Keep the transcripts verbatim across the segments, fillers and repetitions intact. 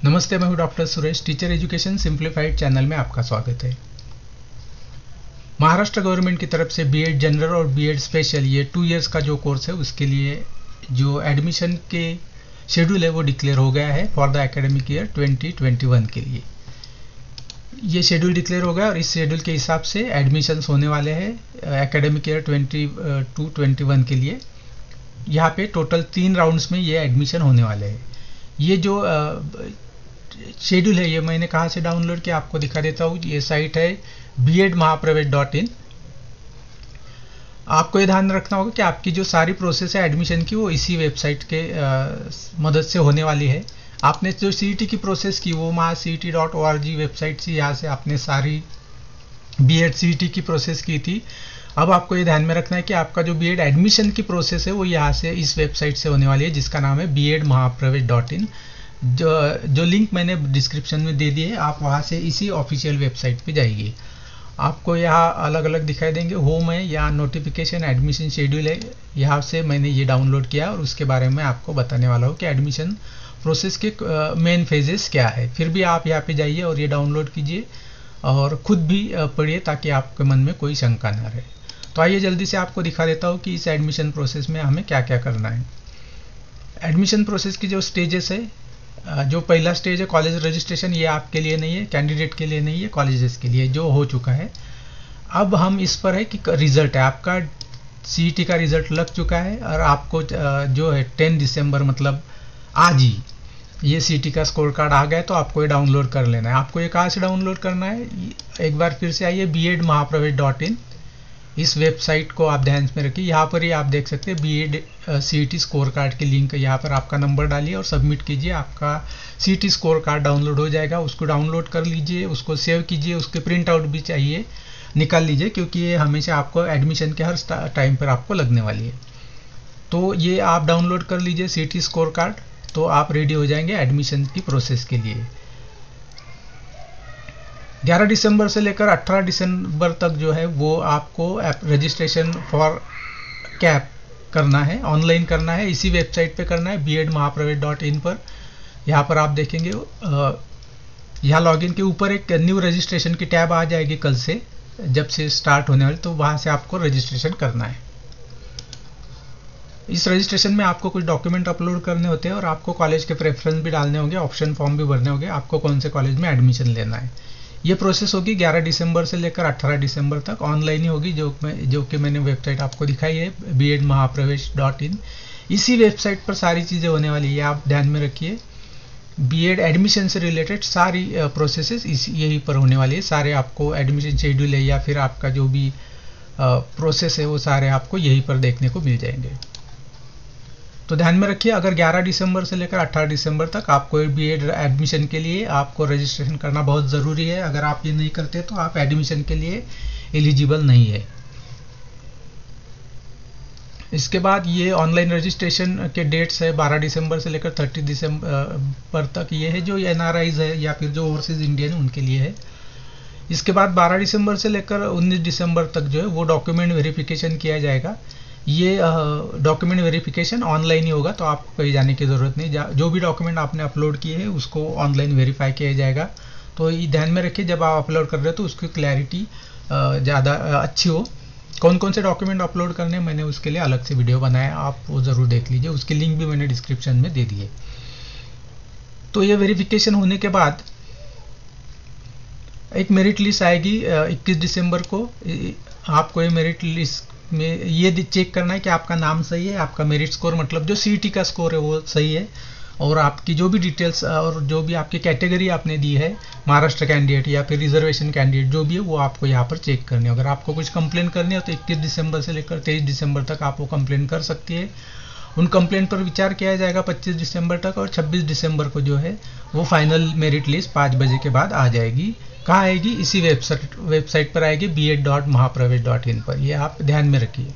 नमस्ते, मैं हूं doctor Suresh. Teacher education simplified channel में आपका स्वागत है। महाराष्ट्र गवर्नमेंट की तरफ से बीएड जनरल और बीएड स्पेशल ये टू इयर्स का जो कोर्स है उसके लिए जो एडमिशन के शेड्यूल है वो डिक्लेयर हो गया है for the academic year twenty twenty one के लिए। ये शेड्यूल डिक्लेयर हो गया और इस शेड्यूल के हिसाब से एडमिशन्स होने वाले हैं academic year twenty to twenty one के लिए। यहाँ पे टोटल तीन राउंड्स में ये एडमिशन होने वाले हैं। ये जो शेड्यूल है ये मैंने कहाँ से डाउनलोड किया आपको दिखा देता हूँ। ये साइट है B Ed Mahapravesh dot in. आपको ये ध्यान रखना होगा कि आपकी जो सारी प्रोसेस है एडमिशन की वो इसी वेबसाइट के आ, मदद से होने वाली है। आपने जो सीईटी की प्रोसेस की वो Maha C E T dot O R G website से यहाँ से आपने सारी B Ed C E T की प्रोसेस की थी। अब आपको ये ध्यान में रखना है कि आपका जो बी एड एडमिशन की प्रोसेस है वो यहाँ से इस वेबसाइट से होने वाली है जिसका नाम है B Ed Mahapravesh dot in. जो जो लिंक मैंने डिस्क्रिप्शन में दे दी है, आप वहाँ से इसी ऑफिशियल वेबसाइट पे जाइए। आपको यहाँ अलग अलग दिखाई देंगे। होम है, यहाँ नोटिफिकेशन एडमिशन शेड्यूल है, यहाँ से मैंने ये डाउनलोड किया और उसके बारे में आपको बताने वाला हूँ कि एडमिशन प्रोसेस के मेन फेजेस क्या है। फिर भी आप यहाँ पे जाइए और ये डाउनलोड कीजिए और खुद भी पढ़िए ताकि आपके मन में कोई शंका ना रहे। तो आइए जल्दी से आपको दिखा देता हूँ कि इस एडमिशन प्रोसेस में हमें क्या क्या करना है। एडमिशन प्रोसेस की जो स्टेजेस है, जो पहला स्टेज है कॉलेज रजिस्ट्रेशन, ये आपके लिए नहीं है, कैंडिडेट के लिए नहीं है, कॉलेजेस के लिए जो हो चुका है। अब हम इस पर है कि रिजल्ट है आपका सीईटी का रिजल्ट लग चुका है और आपको जो है टेन दिसंबर मतलब आज ही ये सीईटी का स्कोर कार्ड आ गया है, तो आपको ये डाउनलोड कर लेना है। आपको ये कहाँ से डाउनलोड करना है, एक बार फिर से आइए B Ed Mahapravesh dot in. इस वेबसाइट को आप ध्यान में रखिए। यहाँ पर ही आप देख सकते हैं B Ed CET score card की लिंक है। यहाँ पर आपका नंबर डालिए और सबमिट कीजिए, आपका सीईटी स्कोर कार्ड डाउनलोड हो जाएगा। उसको डाउनलोड कर लीजिए, उसको सेव कीजिए, उसके प्रिंट आउट भी चाहिए निकाल लीजिए क्योंकि ये हमेशा आपको एडमिशन के हर टाइम पर आपको लगने वाली है। तो ये आप डाउनलोड कर लीजिए सीईटी स्कोर कार्ड, तो आप रेडी हो जाएंगे एडमिशन की प्रोसेस के लिए। ग्यारह दिसंबर से लेकर अठारह दिसंबर तक जो है वो आपको रजिस्ट्रेशन फॉर कैप करना है, ऑनलाइन करना है, इसी वेबसाइट पे करना है B Ed Mahapravesh dot in पर। यहाँ पर आप देखेंगे यहाँ लॉगिन के ऊपर एक न्यू रजिस्ट्रेशन की टैब आ जाएगी कल से जब से स्टार्ट होने वाली, तो वहाँ से आपको रजिस्ट्रेशन करना है। इस रजिस्ट्रेशन में आपको कुछ डॉक्यूमेंट अपलोड करने होते हैं और आपको कॉलेज के प्रेफरेंस भी डालने होंगे, ऑप्शन फॉर्म भी भरने होंगे, आपको कौन से कॉलेज में एडमिशन लेना है। ये प्रोसेस होगी ग्यारह दिसंबर से लेकर अठारह दिसंबर तक, ऑनलाइन ही होगी जो मैं जो कि मैंने वेबसाइट आपको दिखाई है B Ed Mahapravesh dot in. इसी वेबसाइट पर सारी चीज़ें होने वाली है, आप ध्यान में रखिए। बी एड एडमिशन से रिलेटेड सारी प्रोसेसेस इस यही पर होने वाली है। सारे आपको एडमिशन शेड्यूल है या फिर आपका जो भी प्रोसेस है वो सारे आपको यहीं पर देखने को मिल जाएंगे। तो ध्यान में रखिए, अगर ग्यारह दिसंबर से लेकर अठारह दिसंबर तक आपको बी एड एडमिशन के लिए आपको रजिस्ट्रेशन करना बहुत ज़रूरी है। अगर आप ये नहीं करते तो आप एडमिशन के लिए एलिजिबल नहीं है। इसके बाद ये ऑनलाइन रजिस्ट्रेशन के डेट्स है बारह दिसंबर से लेकर तीस दिसंबर तक। ये है जो एन आर आईज है या फिर जो ओवरसीज इंडियन उनके लिए है। इसके बाद बारह दिसंबर से लेकर उन्नीस दिसंबर तक जो है वो डॉक्यूमेंट वेरिफिकेशन किया जाएगा। ये डॉक्यूमेंट वेरिफिकेशन ऑनलाइन ही होगा, तो आपको कहीं जाने की ज़रूरत नहीं। जो भी डॉक्यूमेंट आपने अपलोड किए हैं उसको ऑनलाइन वेरीफाई किया जाएगा। तो ये ध्यान में रखिए, जब आप अपलोड कर रहे हो तो उसकी क्लैरिटी ज़्यादा अच्छी हो। कौन कौन से डॉक्यूमेंट अपलोड करने हैं मैंने उसके लिए अलग से वीडियो बनाया, आप वो ज़रूर देख लीजिए, उसकी लिंक भी मैंने डिस्क्रिप्शन में दे दी है। तो ये वेरिफिकेशन होने के बाद एक मेरिट लिस्ट आएगी इक्कीस दिसंबर को। आपको ये मेरिट लिस्ट में ये चेक करना है कि आपका नाम सही है, आपका मेरिट स्कोर मतलब जो सीईटी का स्कोर है वो सही है, और आपकी जो भी डिटेल्स और जो भी आपकी कैटेगरी आपने दी है, महाराष्ट्र कैंडिडेट या फिर रिजर्वेशन कैंडिडेट जो भी है वो आपको यहाँ पर चेक करनी है। अगर आपको कुछ कंप्लेन करनी है तो इक्कीस दिसंबर से लेकर तेईस दिसंबर तक आप वो कंप्लेन कर सकती है। उन कंप्लेंट पर विचार किया जाएगा पच्चीस दिसंबर तक, और छब्बीस दिसंबर को जो है वो फाइनल मेरिट लिस्ट पाँच बजे के बाद आ जाएगी। कहाँ आएगी, इसी वेबसाइट वेबसाइट पर आएगी B Ed dot Mahapravesh dot in पर। ये आप ध्यान में रखिए।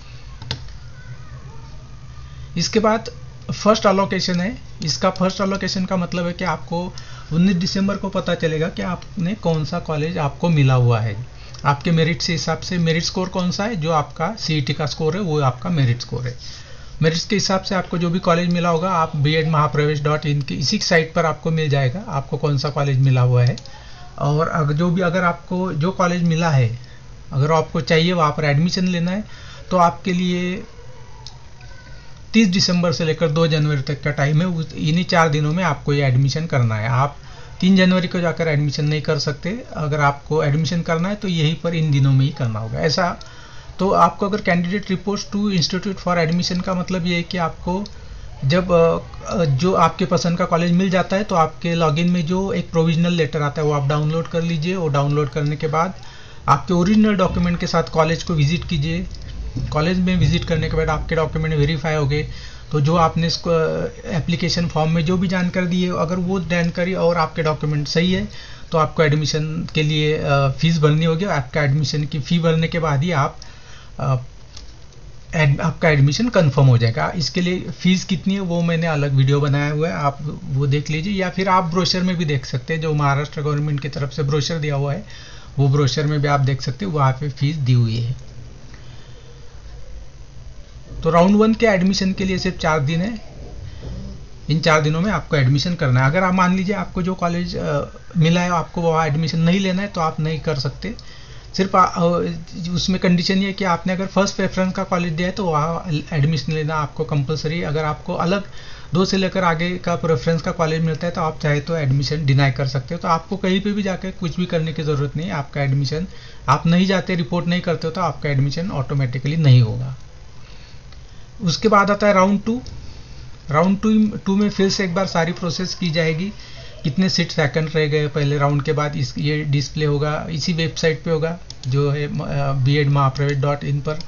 इसके बाद फर्स्ट अलोकेशन है। इसका फर्स्ट अलोकेशन का मतलब है कि आपको उन्नीस दिसंबर को पता चलेगा कि आपने कौन सा कॉलेज आपको मिला हुआ है। आपके मेरिट से हिसाब से मेरिट स्कोर कौन सा है, जो आपका सीईटी का स्कोर है वो आपका मेरिट स्कोर है। मेरिट्स के हिसाब से आपको जो भी कॉलेज मिला होगा आप B Ed Mahapravesh dot in की इसी साइट पर आपको मिल जाएगा, आपको कौन सा कॉलेज मिला हुआ है। और अगर जो भी अगर आपको जो कॉलेज मिला है अगर आपको चाहिए वहाँ पर एडमिशन लेना है तो आपके लिए तीस दिसंबर से लेकर दो जनवरी तक का टाइम है। उस इन्हीं चार दिनों में आपको ये एडमिशन करना है। आप तीन जनवरी को जाकर एडमिशन नहीं कर सकते। अगर आपको एडमिशन करना है तो यहीं पर इन दिनों में ही करना होगा। ऐसा तो आपको अगर candidate reports to institute for admission का मतलब ये है कि आपको जब जो आपके पसंद का कॉलेज मिल जाता है तो आपके लॉगिन में जो एक प्रोविजनल लेटर आता है वो आप डाउनलोड कर लीजिए। वो डाउनलोड करने के बाद आपके ओरिजिनल डॉक्यूमेंट के साथ कॉलेज को विजिट कीजिए। कॉलेज में विजिट करने के बाद आपके डॉक्यूमेंट वेरीफाई हो गए तो जो आपने इसको एप्लीकेशन फॉर्म में जो भी जानकारी दी है अगर वो जानकारी और आपके डॉक्यूमेंट सही है तो आपको एडमिशन के लिए फीस भरनी होगी। आपका एडमिशन की फ़ी भरने के बाद ही आप एड, आपका एडमिशन कंफर्म हो जाएगा। इसके लिए फ़ीस कितनी है वो मैंने अलग वीडियो बनाया हुआ है, आप वो देख लीजिए। या फिर आप ब्रोशर में भी देख सकते हैं, जो महाराष्ट्र गवर्नमेंट की तरफ से ब्रोशर दिया हुआ है वो ब्रोशर में भी आप देख सकते हैं, वहाँ पे फीस दी हुई है। तो राउंड वन के एडमिशन के लिए सिर्फ चार दिन है। इन चार दिनों में आपको एडमिशन करना है। अगर आप मान लीजिए आपको जो कॉलेज मिला है आपको वहाँ एडमिशन नहीं लेना है तो आप नहीं कर सकते। सिर्फ आ, उसमें कंडीशन ये है कि आपने अगर फर्स्ट प्रेफरेंस का कॉलेज दिया है तो वहाँ एडमिशन लेना आपको कंपलसरी। अगर आपको अलग दो से लेकर आगे का प्रेफरेंस का कॉलेज मिलता है तो आप चाहे तो एडमिशन डिनाई कर सकते हो। तो आपको कहीं पे भी जाकर कुछ भी करने की ज़रूरत नहीं है। आपका एडमिशन आप नहीं जाते, रिपोर्ट नहीं करते हो तो आपका एडमिशन ऑटोमेटिकली नहीं होगा। उसके बाद आता है round two. Round two two में फिर से एक बार सारी प्रोसेस की जाएगी। कितने सीट्स वैकेंट रह गए पहले राउंड के बाद इस ये डिस्प्ले होगा, इसी वेबसाइट पे होगा जो है B Ed Mahapravesh dot in पर।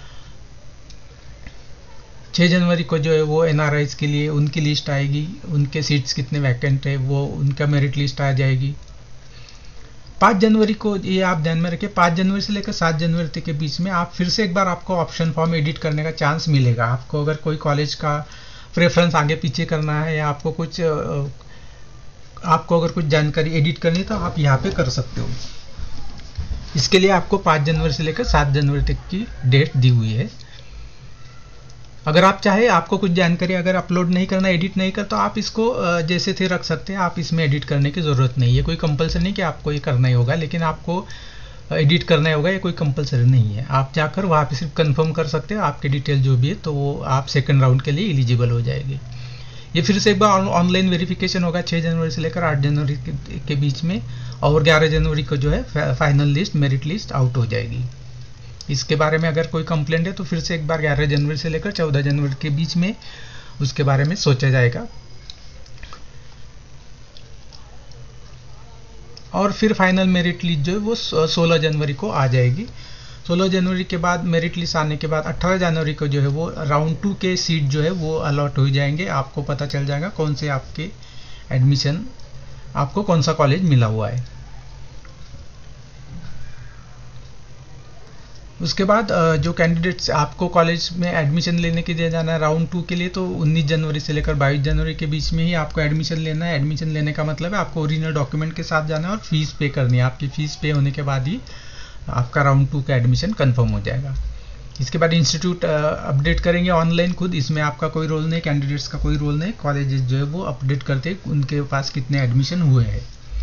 छः जनवरी को जो है वो एन आर आईज़ के लिए उनकी लिस्ट आएगी, उनके सीट्स कितने वैकेंट है वो उनका मेरिट लिस्ट आ जाएगी। पाँच जनवरी को ये आप ध्यान में रखिए, पाँच जनवरी से लेकर सात जनवरी तक के बीच में आप फिर से एक बार आपको ऑप्शन फॉर्म एडिट करने का चांस मिलेगा। आपको अगर कोई कॉलेज का प्रेफरेंस आगे पीछे करना है या आपको कुछ आपको अगर कुछ जानकारी एडिट करनी है तो आप यहाँ पे कर सकते हो। इसके लिए आपको पाँच जनवरी से लेकर सात जनवरी तक की डेट दी हुई है। अगर आप चाहे आपको कुछ जानकारी अगर अपलोड नहीं करना, एडिट नहीं कर तो आप इसको जैसे थे रख सकते हैं। आप इसमें एडिट करने की ज़रूरत नहीं है। कोई कंपलसरी नहीं कि आपको ये करना ही होगा, लेकिन आपको एडिट करना ही होगा, ये कोई कंपलसरी नहीं है। आप जाकर वहाँ पे सिर्फ कंफर्म कर सकते हैं आपकी डिटेल जो भी है, तो वो आप सेकंड राउंड के लिए एलिजिबल हो जाएगी। ये फिर से एक बार ऑनलाइन वेरिफिकेशन होगा छः जनवरी से लेकर आठ जनवरी के, के बीच में, और ग्यारह जनवरी को जो है final list merit list out हो जाएगी। इसके बारे में अगर कोई कंप्लेंट है तो फिर से एक बार ग्यारह जनवरी से लेकर चौदह जनवरी के बीच में उसके बारे में सोचा जाएगा। और फिर फाइनल मेरिट लिस्ट जो है वो सोलह जनवरी को आ जाएगी। सोलह जनवरी के बाद मेरिट लिस्ट आने के बाद अठारह जनवरी को जो है वो राउंड टू के सीट जो है वो अलॉट हो जाएंगे। आपको पता चल जाएगा कौन से आपके एडमिशन आपको कौन सा कॉलेज मिला हुआ है। उसके बाद जो कैंडिडेट्स आपको कॉलेज में एडमिशन लेने के लिए जाना है राउंड टू के लिए, तो उन्नीस जनवरी से लेकर बाईस जनवरी के बीच में ही आपको एडमिशन लेना है। एडमिशन लेने का मतलब है आपको ओरिजिनल डॉक्यूमेंट के साथ जाना है और फीस पे करनी है। आपकी फ़ीस पे होने के बाद ही आपका राउंड टू का एडमिशन कंफर्म हो जाएगा। इसके बाद इंस्टीट्यूट अपडेट करेंगे ऑनलाइन खुद, इसमें आपका कोई रोल नहीं, कैंडिडेट्स का कोई रोल नहीं। कॉलेजेस जो है वो अपडेट करते उनके पास कितने एडमिशन हुए हैं।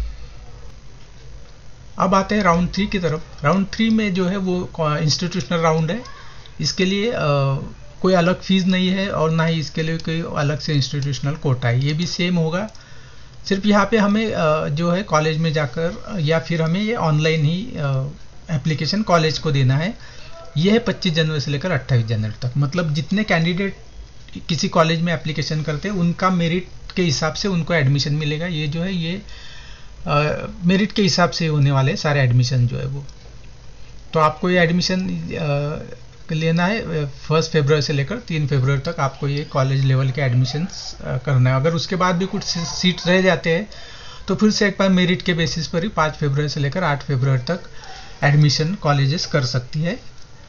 अब आते हैं राउंड थ्री की तरफ। राउंड थ्री में जो है वो इंस्टीट्यूशनल राउंड है। इसके लिए आ, कोई अलग फीस नहीं है और ना ही इसके लिए कोई अलग से इंस्टीट्यूशनल कोटा है। ये भी सेम होगा, सिर्फ यहाँ पे हमें आ, जो है कॉलेज में जाकर या फिर हमें ये ऑनलाइन ही एप्लीकेशन कॉलेज को देना है। ये है पच्चीस जनवरी से लेकर अट्ठाईस जनवरी तक। मतलब जितने कैंडिडेट किसी कॉलेज में एप्लीकेशन करते हैं उनका मेरिट के हिसाब से उनको एडमिशन मिलेगा। ये जो है ये मेरिट uh, के हिसाब से होने वाले सारे एडमिशन जो है वो, तो आपको ये एडमिशन uh, लेना है फर्स्ट फरवरी से लेकर तीन फरवरी तक आपको ये कॉलेज लेवल के एडमिशन uh, करना है। अगर उसके बाद भी कुछ सीट रह जाते हैं तो फिर से एक बार मेरिट के बेसिस पर ही पाँच फरवरी से लेकर आठ फरवरी तक एडमिशन कॉलेजेस कर सकती है।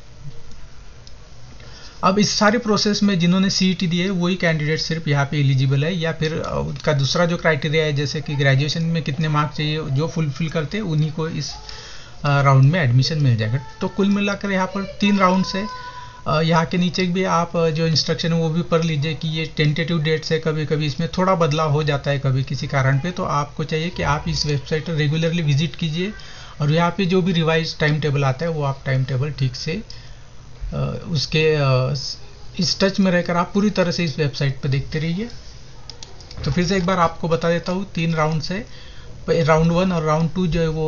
अब इस सारे प्रोसेस में जिन्होंने सीईटी दी है वही कैंडिडेट सिर्फ यहाँ पे एलिजिबल है, या फिर उनका दूसरा जो क्राइटेरिया है जैसे कि ग्रेजुएशन में कितने मार्क्स चाहिए जो फुलफिल करते हैं उन्हीं को इस राउंड में एडमिशन मिल जाएगा। तो कुल मिलाकर यहाँ पर तीन राउंड्स है। यहाँ के नीचे भी आप जो इंस्ट्रक्शन है वो भी पढ़ लीजिए कि ये टेंटेटिव डेट्स है, कभी कभी इसमें थोड़ा बदलाव हो जाता है कभी किसी कारण पे, तो आपको चाहिए कि आप इस वेबसाइट पर रेगुलरली विजिट कीजिए और यहाँ पे जो भी रिवाइज टाइम टेबल आता है वो आप टाइम टेबल ठीक से उसके इस टच में रहकर आप पूरी तरह से इस वेबसाइट पर देखते रहिए। तो फिर से एक बार आपको बता देता हूँ, तीन राउंड है, राउंड वन और राउंड टू जो है वो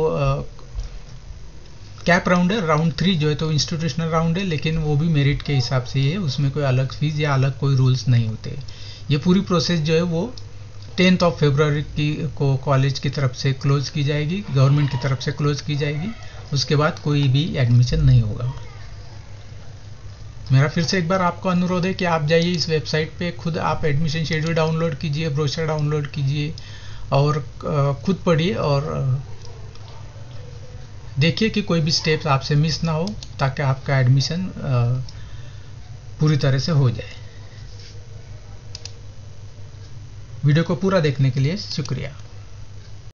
कैप राउंड है, राउंड थ्री जो है तो इंस्टीट्यूशनल राउंड है, लेकिन वो भी मेरिट के हिसाब से ही है, उसमें कोई अलग फीस या अलग कोई रूल्स नहीं होते। ये पूरी प्रोसेस जो है वो टेंथ ऑफ फेब्रुआरी की को कॉलेज की तरफ से क्लोज की जाएगी, गवर्नमेंट की तरफ से क्लोज की जाएगी, उसके बाद कोई भी एडमिशन नहीं होगा। मेरा फिर से एक बार आपको अनुरोध है कि आप जाइए इस वेबसाइट पे, खुद आप एडमिशन शेड्यूल डाउनलोड कीजिए, ब्रोशर डाउनलोड कीजिए और खुद पढ़िए और देखिए कि कोई भी स्टेप्स आपसे मिस ना हो, ताकि आपका एडमिशन पूरी तरह से हो जाए। वीडियो को पूरा देखने के लिए शुक्रिया।